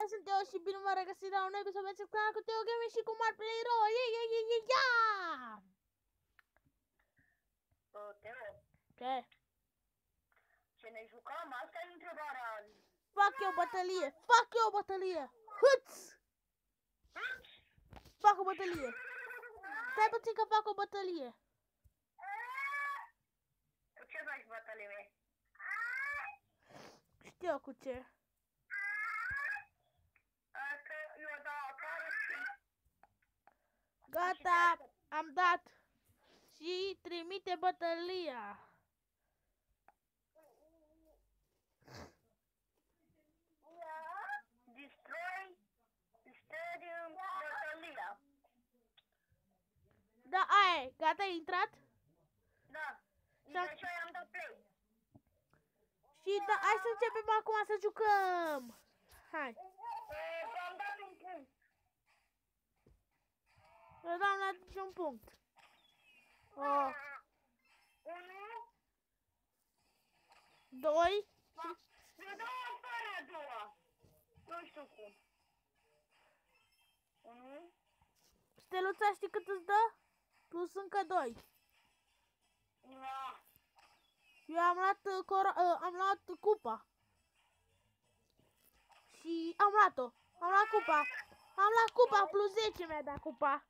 sunt Teo și bine m-a regăsit la un nou episod pe canal cu Teo Gaming și cu Marplayro. Ia! Teo, Ce? ce ne jucăm? Asta e întrebarea azi. Fac eu o bătălie! Hâț! Fac o bătălie! Stai puțin că fac o bătălie! Cu ce faci bătălie? Știu eu cu ce. Că eu dau apare și... Gata, am dat. Și trimite bătălia. Destroy Stadium bătălia. Da, aia e. Gata, ai intrat? Da. De aceea am dat play. Și da, hai să începem acum să jucăm. Hai. Am dat un punct. Eu dau la un punct. Oh. 1. 2. Eu dau apare a doua. Nu știu cum. 1. Steluța știi cât îți dă? Plus încă 2. Da. Eu am luat cupa. Și am luat-o. Am luat cupa. Am luat cupa plus 10 mi-a dat cupa.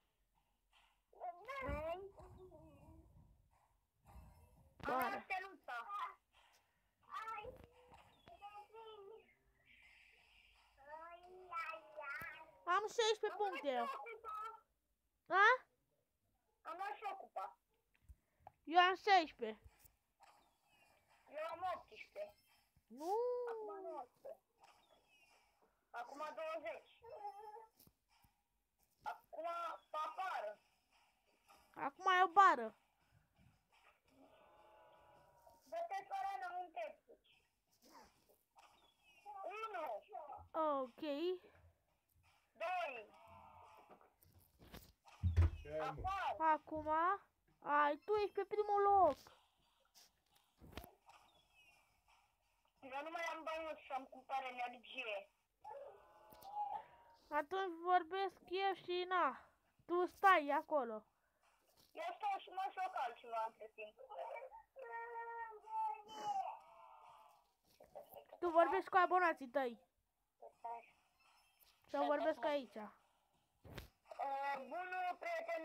Doare. Am 16 puncte eu. A? Am luat și o cupa. Eu am 16. Eu am 18. Nu. Acum 19. Acum 20. Acum papară. Acum ai o bară. Dă-te fără înăuntri. 1. Ok. 2. Apar. Acum. Ai, tu ești pe primul loc. Eu nu mai am bani să-mi cumpăr energie. Atunci vorbesc eu și na. Tu stai acolo. Eu stau și mă joc altceva între timp. Tu vorbești cu abonații tăi. Sau vorbesc aici. Bunul prieten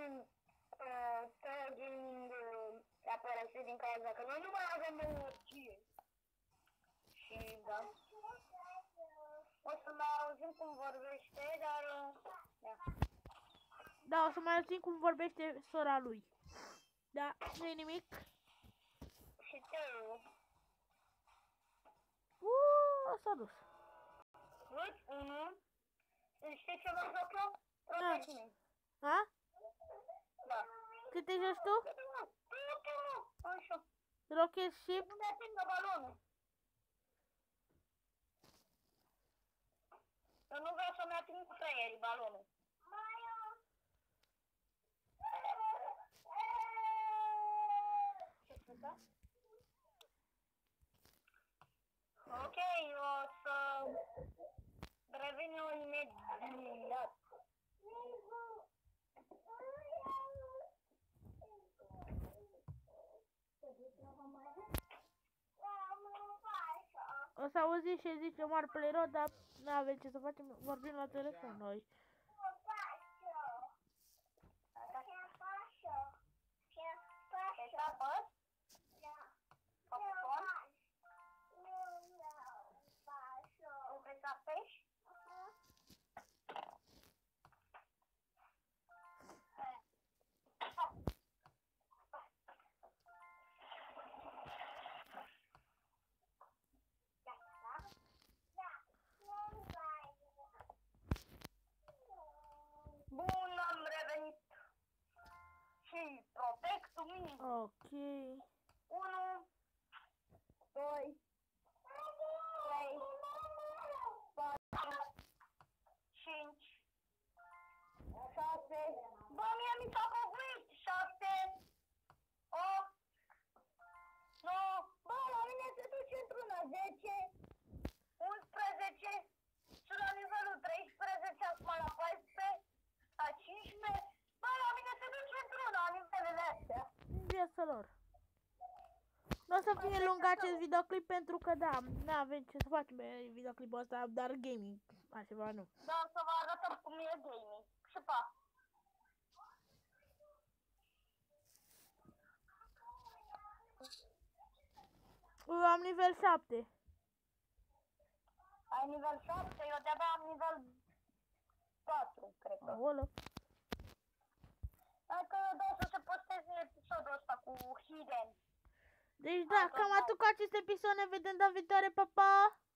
Teo Gaming a părăsit din cauza că noi nu mai avem energie. Și da. O să mai auzim cum vorbește, dar... Da. Da, o să mai auzim cum vorbește sora lui. Da, nu e nimic. Și Teo. S-a dus. Uite, 1. Știi ce mă joc eu? Protecție. A? Da. Cât te joci tu? Așa. Rocket Ship? Nu mi-atingă balonul. Eu nu vreau să-mi ating creierii balonul. Ce spunea? Ok, o să revin eu imediat. O să auzi și zice Marplayro, dar nu avem ce să facem, vorbim la telefon noi. Bun, am revenit. Și protectul minim. Ok. 1, 2, 3, 4, 5, 6. Bă, mie mi s-a coguit. 7, 8, 9. Bă, la mine se duce într-una. 10, 11. Și la nivel să fie lung acest videoclip pentru că da, n-avem ce să facem pe videoclipul ăsta, dar gaming, altceva nu. Da, să vă arătăm cum e gaming. Și pa! Am nivel 7. Ai nivel 7, eu de-abia am nivel 4, cred că. Aolă. Dacă vreau să se posteze episodul ăsta cu Hidden. Deci da, cam atât cu acest episod, ne vedem data viitoare, pa, pa!